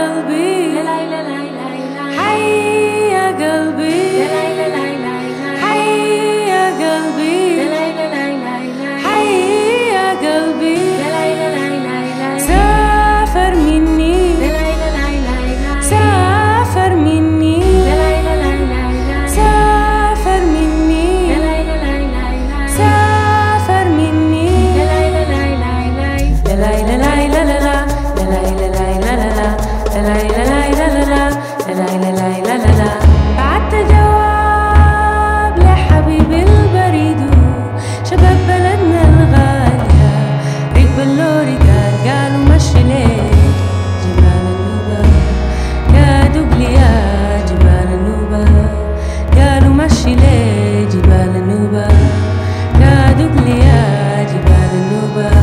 قلبي حي يا قلبي حي يا قلبي حي يا قلبي سافر مني سافر مني سافر مني سافر مني لا لا لا لا لا لا بعت جواب لحبيبي البريد شباب بلدنا الغالية ركب اللوري قالوا مشي ليه جبال النوبة كادوا بليا جبال النوبة قالوا مشي ليه جبال النوبة كادوا بليا جبال النوبة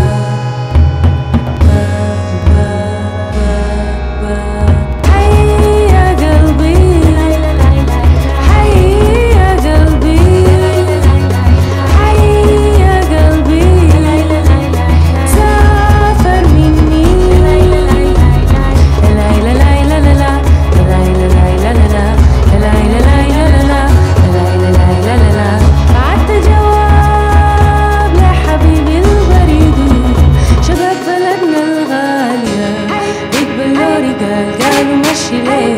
قالوا مشي ليه